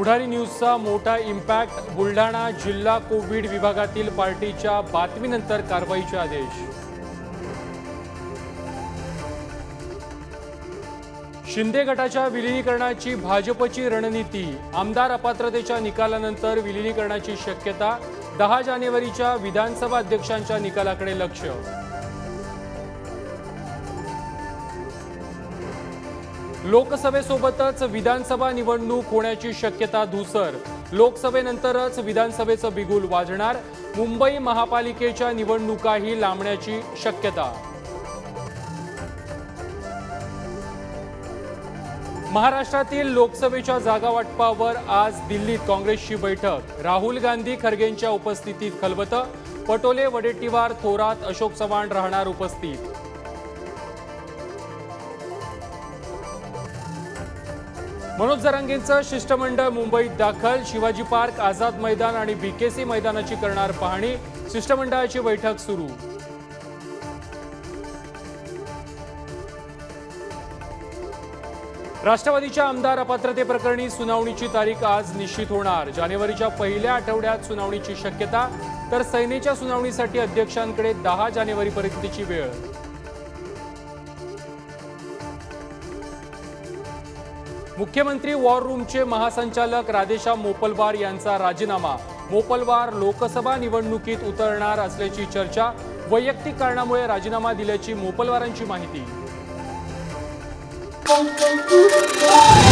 पुढारी न्यूजचा मोठा इम्पॅक्ट। बुलढाणा जिल्हा कोविड विभागातील पार्टीच्या बातमीनंतर कारवाईचे आदेश। शिंदे गटाच्या विलीनीकरणाची भाजपची रणनीती। आमदार अपात्रतेच्या निकालानंतर विलीनीकरणाची शक्यता। 10 जानेवारीच्या विधानसभा अध्यक्षांच्या निकालाकडे लक्ष। लोकसभेसोबतच विधानसभा निवडणूक होण्याची शक्यता धूसर। लोकसभेनंतरच विधानसभेचं बिगुल वाजणार। मुंबई महापालिकेच्या निवडणुकाही लांबण्याची शक्यता। महाराष्ट्रातील लोकसभेच्या जागा वाटपावर आज दिल्लीत काँग्रेसची बैठक। राहुल गांधी खरगेंच्या उपस्थितीत खलबतं। पटोले, वडेट्टीवार, थोरात, अशोक चव्हाण राहणार उपस्थित। मनोज जरांगेंचं शिष्टमंडळ मुंबईत दाखल। शिवाजी पार्क, आझाद मैदान आणि बीकेसी मैदानाची करणार पाहणी। शिष्टमंडळाची बैठक सुरू। राष्ट्रवादीच्या आमदार अपात्रते प्रकरणी सुनावणीची तारीख आज निश्चित होणार। जानेवारीच्या पहिल्या आठवड्यात सुनावणीची शक्यता, तर सेनेच्या सुनावणीसाठी अध्यक्षांकडे 10 जानेवारीपर्यंतची वेळ। मुख्यमंत्री वॉर रूमचे महासंचालक राधेश्याम मोपलवार यांचा राजीनामा। मोपलवार लोकसभा निवडणुकीत उतरणार असल्याची चर्चा। वैयक्तिक कारणामुळे राजीनामा दिल्याची मोपलवारांची माहिती।